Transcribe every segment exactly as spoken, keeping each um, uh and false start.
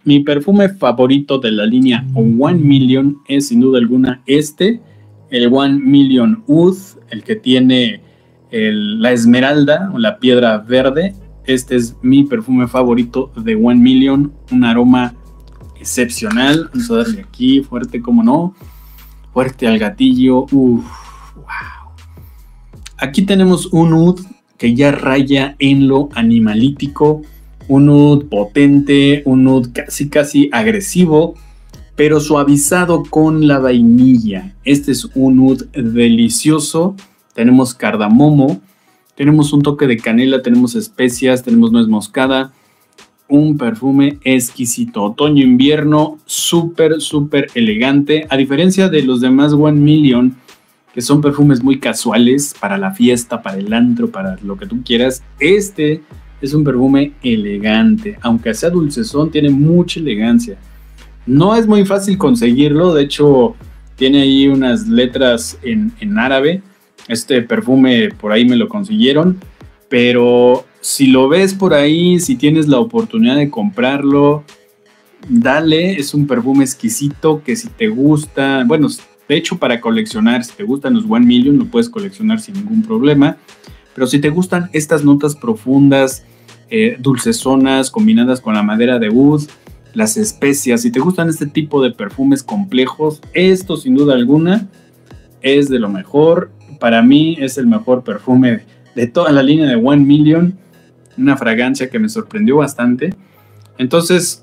Mi perfume favorito de la línea One Million es sin duda alguna este, el One Million Oud, el que tiene el, la esmeralda o la piedra verde. Este es mi perfume favorito de One Million, un aroma excepcional. Vamos a darle aquí fuerte, como no, fuerte al gatillo. Uf, wow. Aquí tenemos un oud que ya raya en lo animalítico, un oud potente, un oud casi casi agresivo, pero suavizado con la vainilla. Este es un oud delicioso. Tenemos cardamomo, tenemos un toque de canela, tenemos especias, tenemos nuez moscada. Un perfume exquisito. Otoño-invierno, súper, súper elegante. A diferencia de los demás One Million, que son perfumes muy casuales para la fiesta, para el antro, para lo que tú quieras, este es un perfume elegante. Aunque sea dulcezón, tiene mucha elegancia. No es muy fácil conseguirlo. De hecho, tiene ahí unas letras en, en árabe. Este perfume por ahí me lo consiguieron. Pero si lo ves por ahí, si tienes la oportunidad de comprarlo, dale. Es un perfume exquisito que si te gusta, bueno, de hecho para coleccionar, si te gustan los One Million, lo puedes coleccionar sin ningún problema. Pero si te gustan estas notas profundas, eh, dulcezonas, combinadas con la madera de oud, las especias, si te gustan este tipo de perfumes complejos, esto sin duda alguna es de lo mejor. Para mí es el mejor perfume de toda la línea de One Million, una fragancia que me sorprendió bastante. Entonces,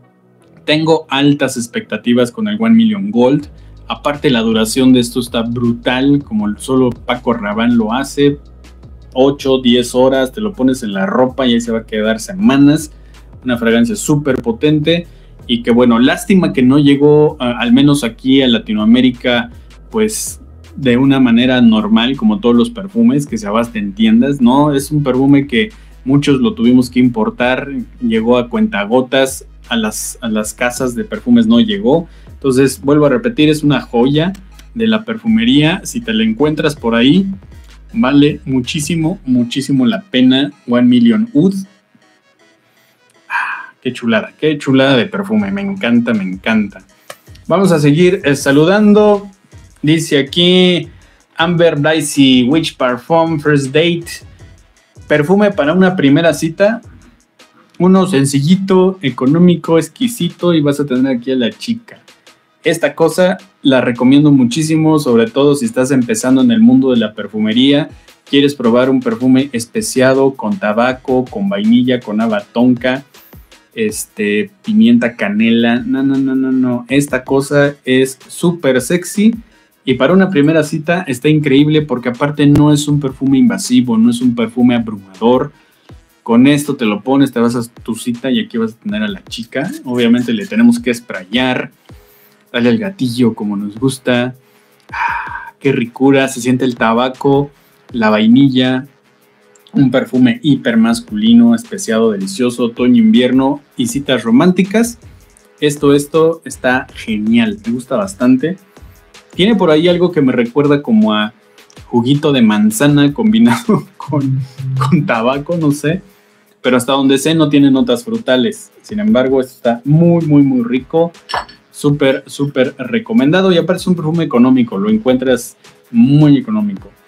tengo altas expectativas con el One Million Gold. Aparte, la duración de esto está brutal, como solo Paco Rabanne lo hace. ocho, diez horas, te lo pones en la ropa y ahí se va a quedar semanas. Una fragancia súper potente y que bueno, lástima que no llegó, a, al menos aquí a Latinoamérica, pues de una manera normal, como todos los perfumes que se abasten en tiendas. No, es un perfume que muchos lo tuvimos que importar, llegó a cuentagotas, a las, a las casas de perfumes no llegó. Entonces, vuelvo a repetir, es una joya de la perfumería. Si te la encuentras por ahí, vale muchísimo, muchísimo la pena. One Million Oud. Ah, qué chulada, qué chulada de perfume, me encanta, me encanta. Vamos a seguir eh, saludando. Dice aquí Amber Dicey Witch Parfum First Date. Perfume para una primera cita. Uno sencillito, económico, exquisito y vas a tener aquí a la chica. Esta cosa la recomiendo muchísimo, sobre todo si estás empezando en el mundo de la perfumería. Quieres probar un perfume especiado con tabaco, con vainilla, con haba tonka, este, pimienta, canela. No, no, no, no, no. Esta cosa es súper sexy. Y para una primera cita está increíble porque aparte no es un perfume invasivo, no es un perfume abrumador. Con esto te lo pones, te vas a tu cita y aquí vas a tener a la chica. Obviamente le tenemos que sprayar, darle el gatillo como nos gusta. Ah, qué ricura, se siente el tabaco, la vainilla. Un perfume hiper masculino, especiado, delicioso, otoño-invierno y citas románticas. Esto, esto está genial, me gusta bastante. Tiene por ahí algo que me recuerda como a juguito de manzana combinado con, con tabaco, no sé. Pero hasta donde sé no tiene notas frutales. Sin embargo, esto está muy, muy, muy rico. Súper, súper recomendado. Y aparte es un perfume económico. Lo encuentras muy económico.